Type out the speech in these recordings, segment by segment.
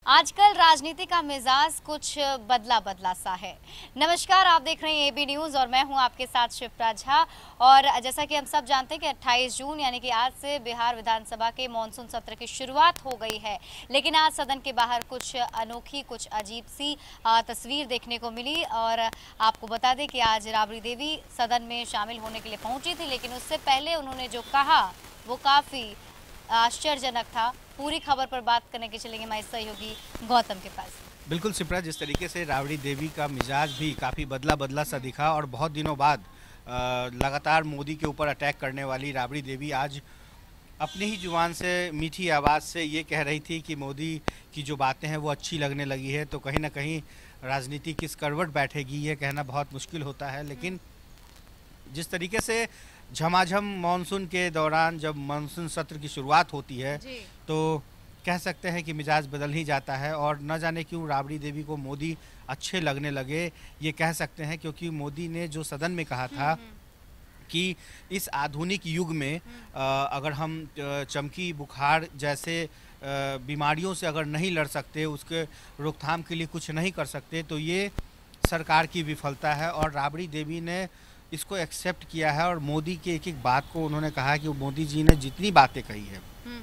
आजकल राजनीति का मिजाज कुछ बदला बदला सा है। नमस्कार, आप देख रहे हैं एबी न्यूज़ और मैं हूं आपके साथ शिप्रा झा। और जैसा कि हम सब जानते हैं कि 28 जून यानी कि आज से बिहार विधानसभा के मानसून सत्र की शुरुआत हो गई है। लेकिन आज सदन के बाहर कुछ अनोखी, कुछ अजीब सी तस्वीर देखने को मिली। और आपको बता दें कि आज राबड़ी देवी सदन में शामिल होने के लिए पहुंची थी, लेकिन उससे पहले उन्होंने जो कहा वो काफ़ी आश्चर्यजनक था। पूरी खबर पर बात करने के चलेंगे हमारे सहयोगी गौतम के पास। बिल्कुल शिप्रा, जिस तरीके से राबड़ी देवी का मिजाज भी काफ़ी बदला बदला सा दिखा और बहुत दिनों बाद लगातार मोदी के ऊपर अटैक करने वाली राबड़ी देवी आज अपनी ही जुबान से मीठी आवाज़ से ये कह रही थी कि मोदी की जो बातें हैं वो अच्छी लगने लगी है। तो कहीं ना कहीं राजनीति किस करवट बैठेगी ये कहना बहुत मुश्किल होता है। लेकिन जिस तरीके से झमाझम मानसून के दौरान जब मानसून सत्र की शुरुआत होती है तो कह सकते हैं कि मिजाज बदल ही जाता है। और न जाने क्यों राबड़ी देवी को मोदी अच्छे लगने लगे, ये कह सकते हैं, क्योंकि मोदी ने जो सदन में कहा था कि इस आधुनिक युग में अगर हम चमकी बुखार जैसे बीमारियों से अगर नहीं लड़ सकते, उसके रोकथाम के लिए कुछ नहीं कर सकते, तो ये सरकार की विफलता है। और राबड़ी देवी ने इसको एक्सेप्ट किया है और मोदी के एक एक बात को उन्होंने कहा कि मोदी जी ने जितनी बातें कही है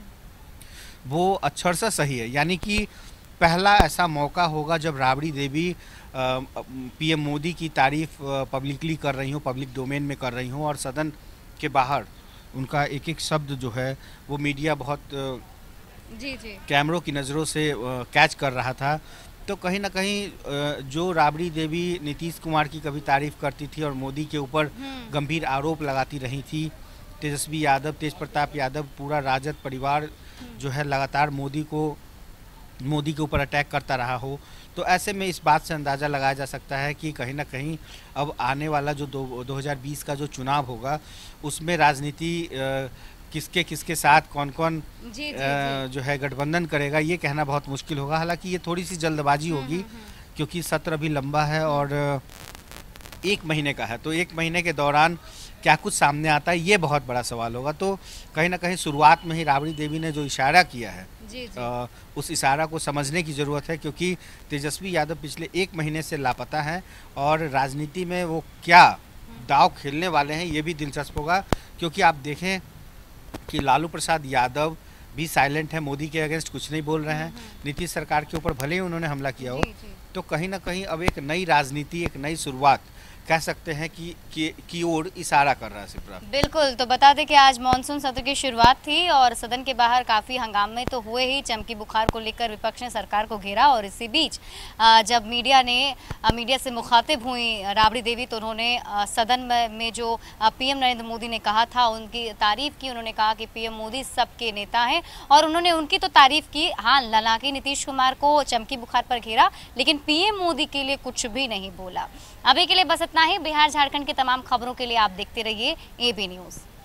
वो अक्षर से सही है। यानी कि पहला ऐसा मौका होगा जब राबड़ी देवी पीएम मोदी की तारीफ पब्लिकली कर रही हूँ, पब्लिक डोमेन में कर रही हूँ, और सदन के बाहर उनका एक एक शब्द जो है वो मीडिया बहुत कैमरों की नज़रों से कैच कर रहा था। तो कहीं ना कहीं जो राबड़ी देवी नीतीश कुमार की कभी तारीफ करती थी और मोदी के ऊपर गंभीर आरोप लगाती रही थी, तेजस्वी यादव, तेज प्रताप यादव, पूरा राजद परिवार जो है लगातार मोदी के ऊपर अटैक करता रहा हो, तो ऐसे में इस बात से अंदाज़ा लगाया जा सकता है कि कहीं ना कहीं अब आने वाला जो 2020 का जो चुनाव होगा उसमें राजनीति किसके किसके साथ कौन कौन जो है गठबंधन करेगा ये कहना बहुत मुश्किल होगा। हालांकि ये थोड़ी सी जल्दबाजी होगी क्योंकि सत्र अभी लंबा है और 1 महीने का है, तो 1 महीने के दौरान क्या कुछ सामने आता है ये बहुत बड़ा सवाल होगा। तो कहीं ना कहीं शुरुआत में ही राबड़ी देवी ने जो इशारा किया है उस इशारा को समझने की ज़रूरत है, क्योंकि तेजस्वी यादव पिछले 1 महीने से लापता हैं और राजनीति में वो क्या दांव खेलने वाले हैं ये भी दिलचस्प होगा। क्योंकि आप देखें कि लालू प्रसाद यादव भी साइलेंट है, मोदी के अगेंस्ट कुछ नहीं बोल रहे हैं, नीतीश सरकार के ऊपर भले ही उन्होंने हमला किया हो। तो कहीं ना कहीं अब एक नई राजनीति, एक नई शुरुआत कह सकते हैं कि ओर इशारा कर रहा है शिप्रा। बिल्कुल, तो बता दें कि आज मानसून सत्र की शुरुआत थी और सदन के बाहर काफ़ी हंगामे तो हुए ही। चमकी बुखार को लेकर विपक्ष ने सरकार को घेरा और इसी बीच जब मीडिया से मुखातिब हुई राबड़ी देवी तो उन्होंने सदन में जो पीएम नरेंद्र मोदी ने कहा था उनकी तारीफ की। उन्होंने कहा कि पीएम मोदी सबके नेता हैं और उन्होंने उनकी तो तारीफ की। हाँ, हालांकि नीतीश कुमार को चमकी बुखार पर घेरा, लेकिन पीएम मोदी के लिए कुछ भी नहीं बोला। अभी के लिए बस इतना ही। बिहार झारखंड की तमाम खबरों के लिए आप देखते रहिए एबी न्यूज़।